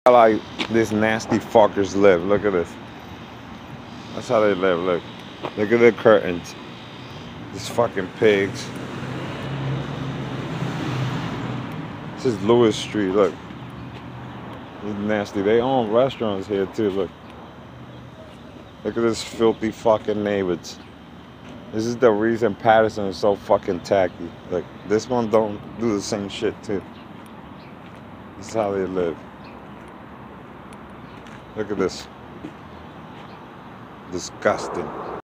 Like these nasty fuckers live. Look at this. That's how they live. Look at the curtains. These fucking pigs. This is Lewis Street. Look, this is nasty. They own restaurants here too. Look at this filthy fucking neighbors. This is the reason Patterson is so fucking tacky. Like this one don't do the same shit too. This is how they live. Look at this. Disgusting.